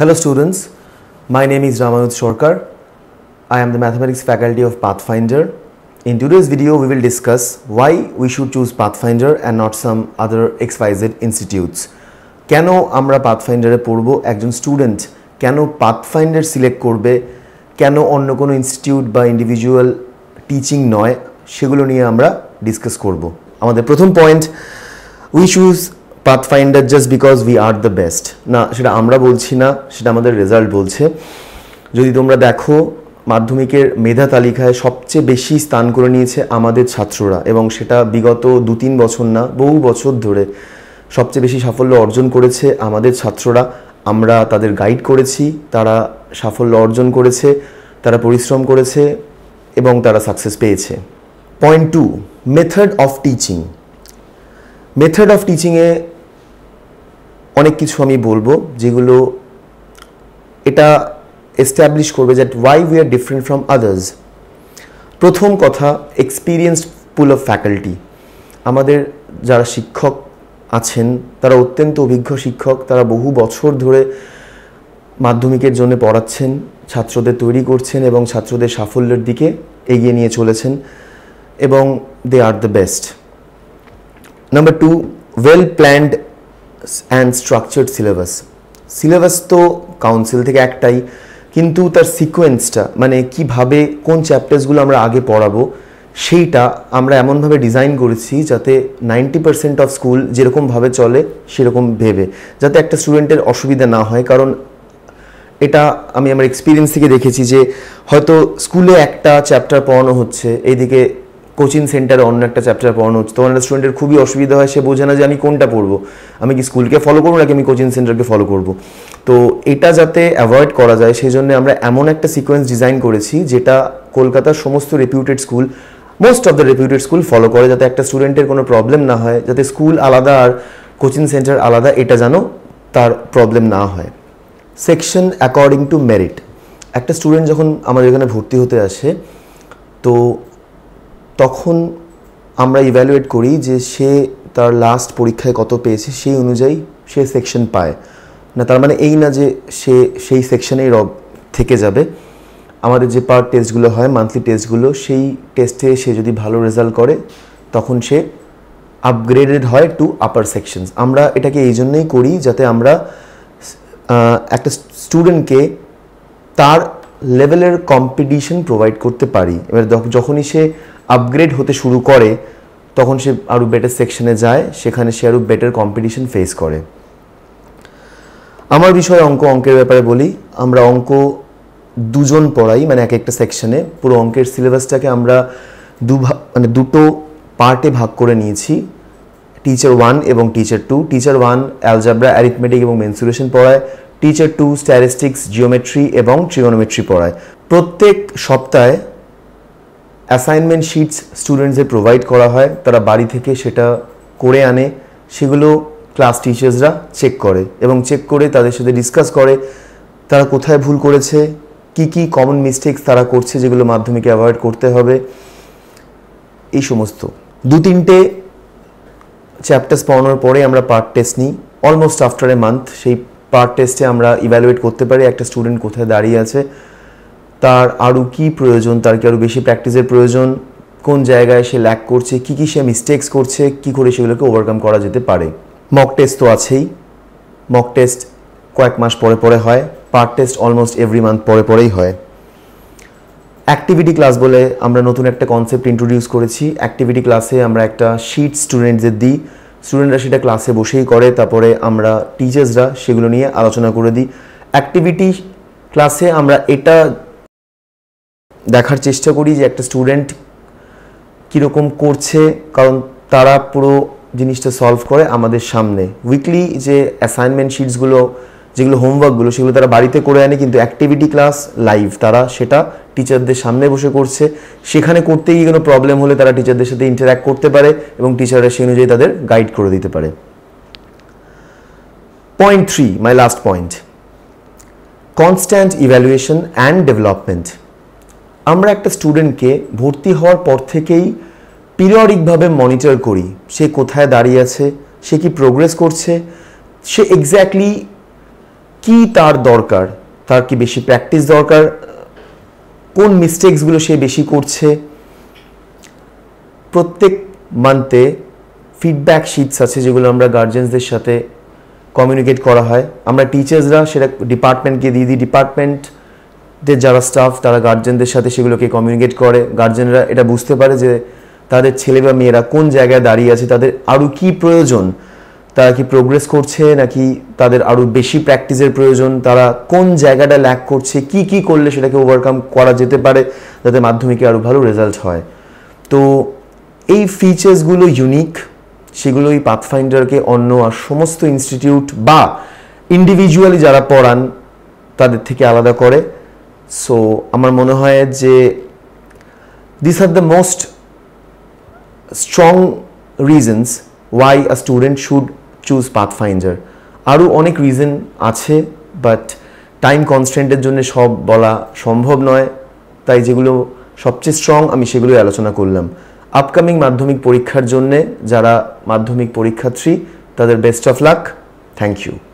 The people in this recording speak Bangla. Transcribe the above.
Hello students, my name is Ramanuj Sorkar. I am the mathematics faculty of Pathfinder. In today's video we will discuss why we should choose Pathfinder and not some other XYZ institutes. কেনো আমরা Pathfinder এ পড়বো, একজন স্টুডেন্ট কেনো Pathfinder সিলেক্ট করবে, কেনো অন্য কোনো ইনস্টিটিউট বা ইন্ডিভিজুয়াল টিচিং নয়, সেগুলো নিয়ে আমরা ডিসকাস করব। আমাদের প্রথম point, we choose Pathfinder just because we are the best. না, সেটা আমরা বলছি না, সেটা আমাদের রেজাল্ট বলছে। যদি তোমরা দেখো মাধ্যমিকের মেধা তালিকায় সবচেয়ে বেশি স্থান করে নিয়েছে আমাদের ছাত্ররা, এবং সেটা বিগত 2-3 বছর না, বহু বছর ধরে সবচেয়ে বেশি সাফল্য অর্জন করেছে আমাদের ছাত্ররা। আমরা তাদের গাইড করেছি, তারা সাফল্য অর্জন করেছে, তারা পরিশ্রম করেছে এবং তারা সাকসেস পেয়েছে। Point 2, method of teaching. Method of টিচিংয়ে অনেক কিছু আমি বলবো যেগুলো এটা এস্টাবলিশ করবে that why we are different from others. প্রথম কথা, এক্সপিরিয়েন্সড পুল অফ ফ্যাকাল্টি। আমাদের যারা শিক্ষক আছেন তারা অত্যন্ত অভিজ্ঞ শিক্ষক, তারা বহু বছর ধরে মাধ্যমিকের জন্য পড়াচ্ছেন, ছাত্রদের তৈরি করছেন এবং ছাত্রদের সাফল্যের দিকে এগিয়ে নিয়ে চলেছেন, এবং they are the best. Number 2, well planned and structured syllabus. Syllabus তো কাউন্সিল থেকে একটাই, কিন্তু তার সিকোয়েন্সটা, মানে কিভাবে কোন চ্যাপ্টার্সগুলো আমরা আগে পড়াবো, সেইটা আমরা এমনভাবে ডিজাইন করেছি যাতে 90% অফ স্কুল যেরকমভাবে চলে সেরকম ভেবে, যাতে একটা স্টুডেন্টের অসুবিধা না হয়। কারণ এটা আমি আমার এক্সপিরিয়েন্স থেকে দেখেছি যে হয়তো স্কুলে একটা চ্যাপ্টার পড়ানো হচ্ছে, এইদিকে কোচিং সেন্টারে অন্য একটা চ্যাপ্টার পড়ানো হচ্ছে, তখন একটা স্টুডেন্টের খুবই অসুবিধা হয়, সে বোঝে না যে আমি কোনটা পড়বো, আমি কি স্কুলকে ফলো করবো নাকি আমি কোচিং সেন্টারকে ফলো করবো। তো এটা যাতে অ্যাভয়েড করা যায় সেই জন্য আমরা এমন একটা সিকোয়েন্স ডিজাইন করেছি যেটা কলকাতার সমস্ত reputed school, most of the reputed school follow করে, যাতে একটা স্টুডেন্টের কোনো প্রবলেম না হয়, যাতে স্কুল আলাদা আর কোচিং সেন্টার আলাদা এটা যেন তার প্রবলেম না হয়। Section according to merit. একটা স্টুডেন্ট যখন আমাদের এখানে ভর্তি হতে আসে তো তখন আমরা ইভ্যালুয়েট করি যে সে তার লাস্ট পরীক্ষায় কত পেয়েছে, সেই অনুযায়ী সে সেকশন পায় না। তার মানে এই না যে সে সেই সেকশনেই থেকে যাবে। আমাদের যে পার টেস্টগুলো হয়, মান্থলি টেস্টগুলো, সেই টেস্টে সে যদি ভালো রেজাল্ট করে তখন সে আপগ্রেডেড হয় টু আপার সেকশনস। আমরা এটাকে এই জন্যই করি যাতে আমরা একটা স্টুডেন্টকে তার লেভেলের কম্পিটিশন প্রোভাইড করতে পারি। এবার যখনই সে আপগ্রেড হতে শুরু করে তখন সে আরও বেটার সেকশনে যায়, সেখানে সে আরও বেটার কম্পিটিশন ফেস করে। আমার বিষয় অঙ্কের ব্যাপারে বলি। আমরা অঙ্ক 2 জন পড়াই, মানে এক একটা সেকশনে। পুরো অঙ্কের সিলেবাসটাকে আমরা দুটো পার্টে ভাগ করে নিয়েছি, টিচার 1 এবং টিচার 2। টিচার 1 অ্যালজাব্রা, অ্যারিথমেটিক এবং মেনসুরেশন পড়ায়, টিচার 2 স্ট্যাটিস্টিক্স, জিওমেট্রি এবং ট্রিগোনোমেট্রি পড়ায়। প্রত্যেক সপ্তাহে অ্যাসাইনমেন্ট শিটস স্টুডেন্টসদের প্রোভাইড করা হয়, তারা বাড়ি থেকে সেটা করে আনে, সেগুলো ক্লাস টিচার্সরা চেক করে এবং চেক করে তাদের সাথে ডিসকাস করে তারা কোথায় ভুল করেছে, কি কি কমন মিস্টেক্স তারা করছে যেগুলো মাধ্যমিকে অ্যাভয়েড করতে হবে, এই সমস্ত। 2-3টে চ্যাপ্টার্স পড়ানোর পরে আমরা পার্ট টেস্ট নিই, অলমোস্ট আফটার এ মান্থ। সেই পার্ট টেস্টে আমরা ইভ্যালুয়েট করতে পারি একটা স্টুডেন্ট কোথায় দাঁড়িয়ে আছে, তার আরও কী প্রয়োজন, তার কি আরও বেশি প্র্যাকটিসের প্রয়োজন, কোন জায়গায় সে ল্যাক করছে, কী কী সে মিস্টেক্স করছে, কী করে সেগুলোকে ওভারকাম করা যেতে পারে। মক টেস্ট তো আছেই, মক টেস্ট কয়েক মাস পরে পরে হয়, part test almost every month পরে পরেই হয়। অ্যাক্টিভিটি ক্লাস বলে আমরা নতুন একটা কনসেপ্ট ইন্ট্রোডিউস করেছি। অ্যাক্টিভিটি ক্লাসে আমরা একটা শিট স্টুডেন্টদের দিই, স্টুডেন্টরা সেটা ক্লাসে বসেই করে, তারপরে আমরা টিচার্সরা সেগুলো নিয়ে আলোচনা করে দিই। অ্যাক্টিভিটি ক্লাসে আমরা এটা দেখার চেষ্টা করি যে একটা স্টুডেন্ট কীরকম করছে, কারণ তারা পুরো জিনিসটা সলভ করে আমাদের সামনে। উইকলি যে অ্যাসাইনমেন্ট শিটসগুলো, যেগুলো হোমওয়ার্কগুলো, সেগুলো তারা বাড়িতে করে আনে, কিন্তু অ্যাক্টিভিটি ক্লাস লাইভ, তারা সেটা টিচারদের সামনে বসে করছে। সেখানে করতে গিয়ে কোনো প্রবলেম হলে তারা টিচারদের সাথে ইন্টারঅ্যাক্ট করতে পারে এবং টিচাররা সেই অনুযায়ী তাদের গাইড করে দিতে পারে। Point 3, my last point, constant evaluation and development. আমরা একটা স্টুডেন্টকে ভর্তি হওয়ার পর থেকেই পিরিয়ডিকভাবে মনিটর করি, সে কোথায় দাঁড়িয়ে আছে, সে কি প্রোগ্রেস করছে, সে এক্স্যাক্টলি কি তার দরকার, তার কি বেশি প্র্যাকটিস দরকার, কোন মিস্টেকসগুলো সে বেশি করছে। প্রত্যেক মান্থে ফিডব্যাক শিটস আছে যেগুলো আমরা গার্জেন্সদের সাথে কমিউনিকেট করা হয়। আমরা টিচার্সরা সেটা ডিপার্টমেন্টকে দিয়ে দিই, ডিপার্টমেন্টের যারা স্টাফ তারা গার্জেনদের সাথে সেগুলোকে কমিউনিকেট করে। গার্জেনরা এটা বুঝতে পারে যে তাদের ছেলে বা মেয়েরা কোন জায়গায় দাঁড়িয়ে আছে, তাদের আরও কি প্রয়োজন, তারা কি প্রোগ্রেস করছে নাকি তাদের আরও বেশি প্র্যাকটিসের প্রয়োজন, তারা কোন জায়গাটা ল্যাক করছে, কি কি করলে সেটাকে ওভারকাম করা যেতে পারে যাতে মাধ্যমিকে আরও ভালো রেজাল্ট হয়। তো এই ফিচার্সগুলো ইউনিক, সেগুলোই পাথফাইন্ডারকে অন্য আর সমস্ত ইনস্টিটিউট বা ইন্ডিভিজুয়ালি যারা পড়ান তাদের থেকে আলাদা করে। সো আমার মনে হয় যে this are the most strong reasons why a student should choose Pathfinder. আরও অনেক রিজন আছে, বাট টাইম কনস্ট্যান্টের জন্য সব বলা সম্ভব নয়, তাই যেগুলো সবচেয়ে স্ট্রং আমি সেগুলোই আলোচনা করলাম। আপকামিং মাধ্যমিক পরীক্ষার জন্যে যারা মাধ্যমিক পরীক্ষার্থী তাদের best of luck. Thank you.